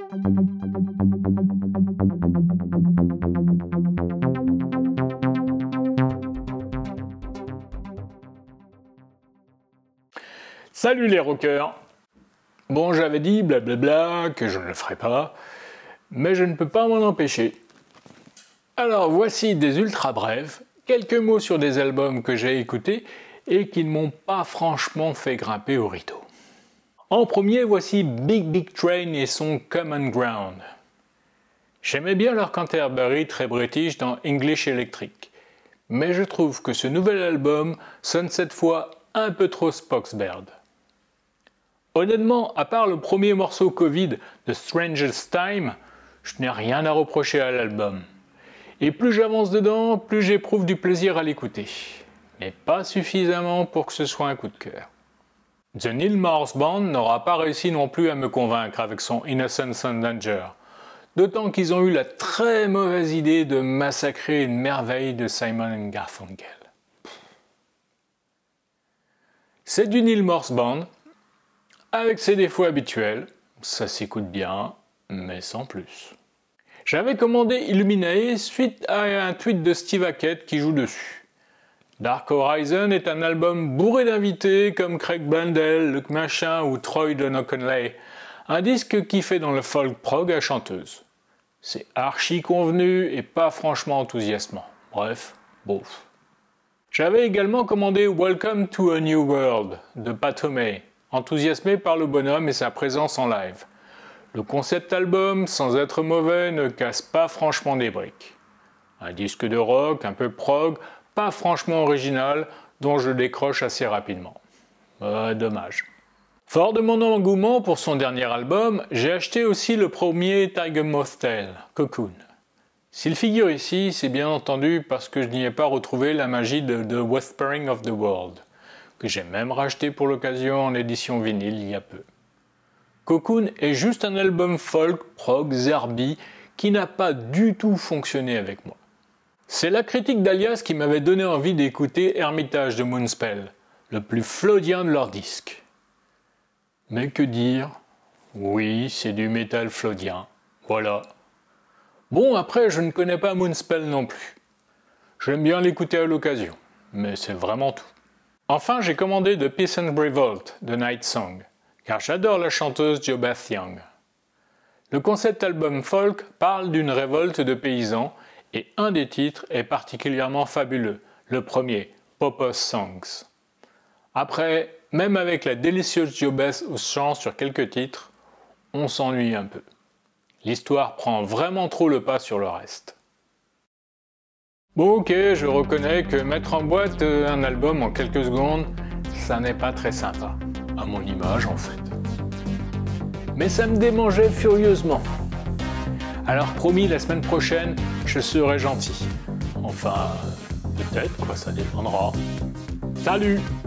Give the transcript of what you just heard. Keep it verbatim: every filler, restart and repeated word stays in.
Salut les rockers! Bon, j'avais dit blablabla que je ne le ferais pas, mais je ne peux pas m'en empêcher. Alors voici des ultra brèves, quelques mots sur des albums que j'ai écoutés et qui ne m'ont pas franchement fait grimper au rideau. En premier, voici Big Big Train et son Common Ground. J'aimais bien leur Canterbury très british dans English Electric, mais je trouve que ce nouvel album sonne cette fois un peu trop Spoxbird. Honnêtement, à part le premier morceau Covid de Strangest Time, je n'ai rien à reprocher à l'album. Et plus j'avance dedans, plus j'éprouve du plaisir à l'écouter. Mais pas suffisamment pour que ce soit un coup de cœur. The Neil Morse Band n'aura pas réussi non plus à me convaincre avec son Innocence and Danger. D'autant qu'ils ont eu la très mauvaise idée de massacrer une merveille de Simon and Garfunkel. C'est du Neil Morse Band, avec ses défauts habituels, ça s'écoute bien, mais sans plus. J'avais commandé Illuminae suite à un tweet de Steve Hackett qui joue dessus. Dark Horizon est un album bourré d'invités comme Craig Blundell, Luke Machin ou Troy Donoconley, un disque qui fait dans le folk prog à chanteuse. C'est archi convenu et pas franchement enthousiasmant. Bref, bof. J'avais également commandé Welcome to a New World de Pat O'May, enthousiasmé par le bonhomme et sa présence en live. Le concept album, sans être mauvais, ne casse pas franchement des briques. Un disque de rock, un peu prog, pas franchement original, dont je décroche assez rapidement. Euh, dommage. Fort de mon engouement pour son dernier album, j'ai acheté aussi le premier Tiger Moth Tale, Cocoon. S'il figure ici, c'est bien entendu parce que je n'y ai pas retrouvé la magie de The Whispering of the World, que j'ai même racheté pour l'occasion en édition vinyle il y a peu. Cocoon est juste un album folk, prog, zerbi, qui n'a pas du tout fonctionné avec moi. C'est la critique d'Alias qui m'avait donné envie d'écouter Hermitage de Moonspell, le plus flaudien de leurs disques. Mais que dire? Oui, c'est du métal flaudien, voilà. Bon, après, je ne connais pas Moonspell non plus. J'aime bien l'écouter à l'occasion, mais c'est vraiment tout. Enfin, j'ai commandé The Peace and Revolt de Night Song, car j'adore la chanteuse Jo Beth Young. Le concept album folk parle d'une révolte de paysans et un des titres est particulièrement fabuleux, le premier, Popos Songs. Après, même avec la délicieuse Jo Beth au chant sur quelques titres, on s'ennuie un peu. L'histoire prend vraiment trop le pas sur le reste. Bon ok, je reconnais que mettre en boîte un album en quelques secondes, ça n'est pas très sympa, à mon image en fait. Mais ça me démangeait furieusement. Alors promis, la semaine prochaine, je serai gentil. Enfin, peut-être quoi, ça dépendra. Salut!